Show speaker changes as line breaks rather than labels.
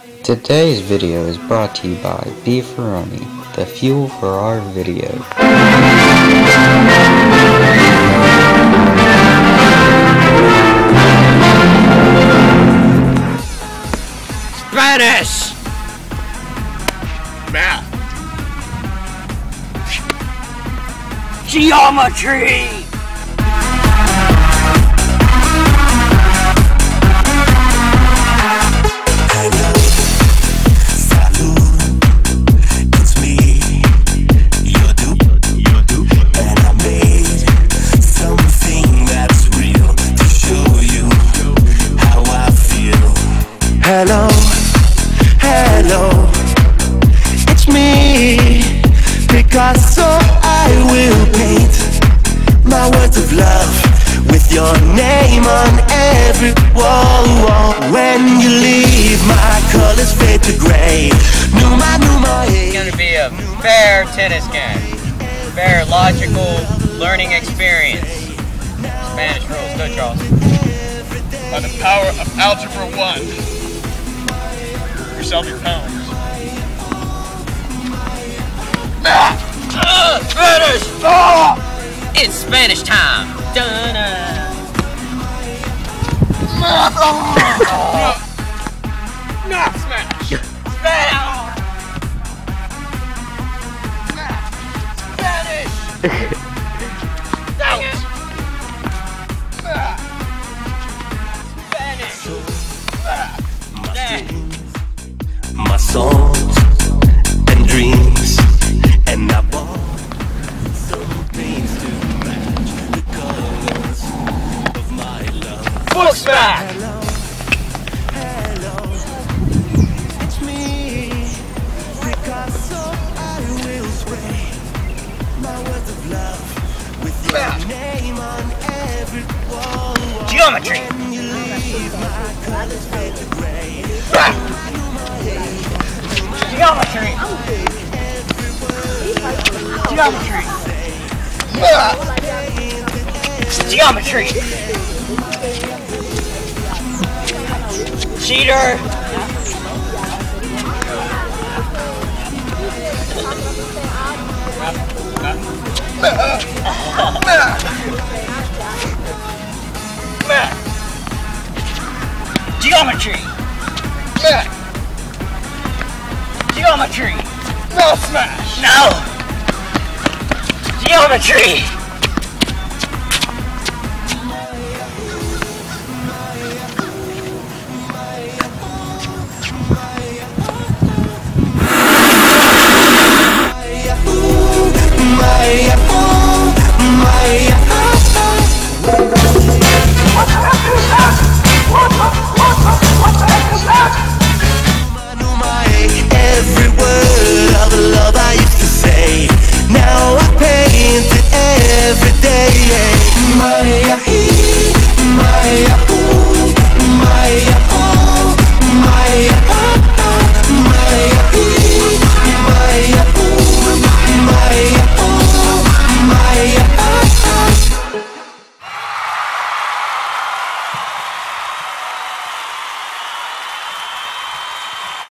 Today's video is brought to you by Beefaroni, the fuel for our video.
Spanish!
Math.
Geometry!
Hello, hello, it's me, Picasso. I will paint my words of love with your name on every wall. When you leave, my colors fade to gray.
It's gonna be a fair tennis game, fair logical learning experience. Spanish rules, go Charles.
By the power of Algebra 1. Yourself your pounds.
Spanish! It's Spanish time! Dun-na.
Not smash!
Spanish! Dang it! Spanish!
My songs and dreams, and I bought some paints to match the colors of my love.
Foot smack!
Hello, it's me, Picasso. I will spray my words of love with your name on every wall.
Geometry!
When you leave, my colors fade to gray.
Geometry! Geometry! Geometry! Cheater! Geometry! Geometry!
No smash!
No! Geometry!